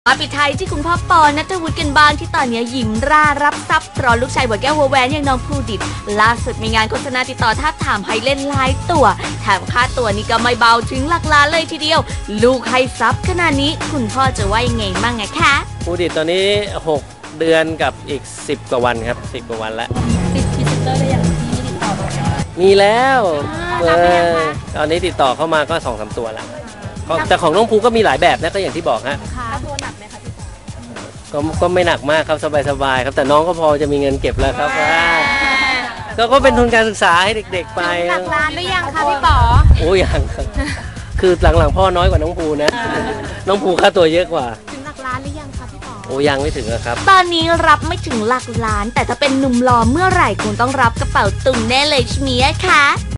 มาปิดท้ายที่คุณพ่อปอณัฐวุฒิกันบ้างที่ตอนนี้ยิ้มร่ารับทรัพย์รอลูกชายหัวแก้วหัวแหวนอย่างน้องภูดิตล่าสุดมีงานโฆษณาติดต่อทาบถามให้เล่นหลายตัวแถมค่าตัวนี้ก็ไม่เบาถึงหลักล้านเลยทีเดียวลูกให้ทรัพย์ขนาดนี้คุณพ่อจะว่ายังไงมั่งอะคะภูดิตตอนนี้6 เดือนกับอีก10 กว่าวันครับ10 กว่าวันแล้วติดพรีเซนเตอร์ได้อย่างที่ติดต่อมามีแล้วรับไหมคะตอนนี้ติดต่อเข้ามาก็2-3 ตัวแล้วแต่ของน้องภูก็มีหลายแบบนะก็อย่างที่บอกฮะค่าตัวหนักไหมคะพี่ปอก็ไม่หนักมากครับสบายๆครับแต่น้องก็พอจะมีเงินเก็บแล้วครับก็เป็นทุนการศึกษาให้เด็กๆไปหลักล้านหรือยังคะพี่ปอโอ้ยังคือหลังๆพ่อน้อยกว่าน้องภูนะน้องภูค่าตัวเยอะกว่าถึงหลักล้านหรือยังคะพี่ปอโอ้ยังไม่ถึงครับตอนนี้รับไม่ถึงหลักล้านแต่ถ้าเป็นหนุ่มหล่อเมื่อไหร่คงต้องรับกระเป๋าตุงแน่เลยใช่ไหมคะ